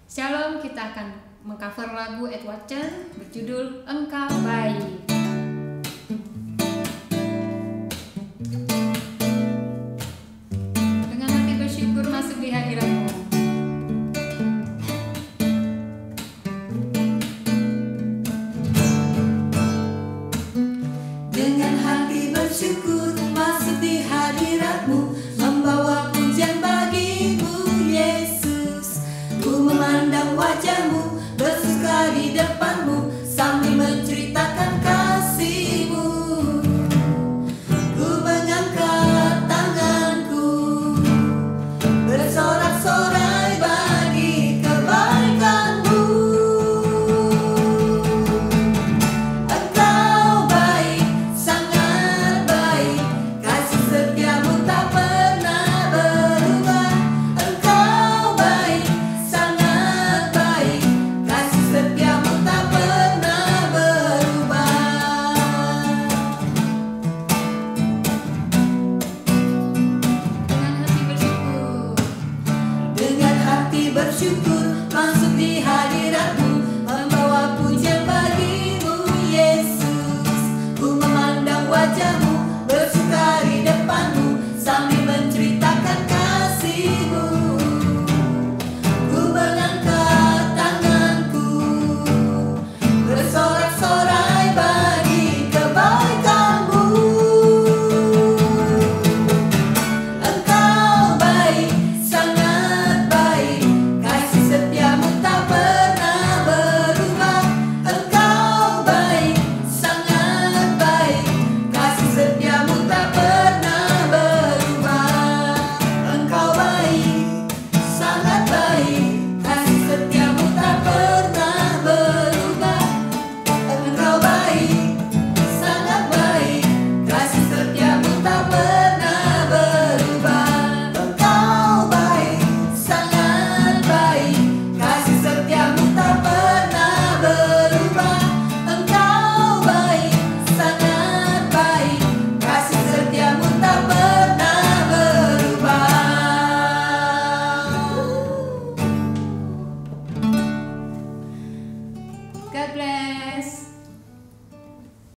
Shalom, kita akan mengcover lagu Edward Chen berjudul Engkau Baik. Dengan hati bersyukur masuk di hadirat-Mu. Dengan hati bersyukur masuk di hadirat-Mu, membawa pujian bagi-Mu Yesus. Ku memandang wajah-Mu, bersuka di depan-Mu, sambil menceritakan kasih-Mu. Ku mengangkat tanganku, bersorak-sorai bagi kebaikan-Mu. Engkau baik, sangat baik, kasih setiamu tak pernah berubah. Engkau baik, sangat baik, kasih setiamu tak pernah berubah. Dengan hati bersyukur Dengan hati bersyukur masuk di hadirat-Mu,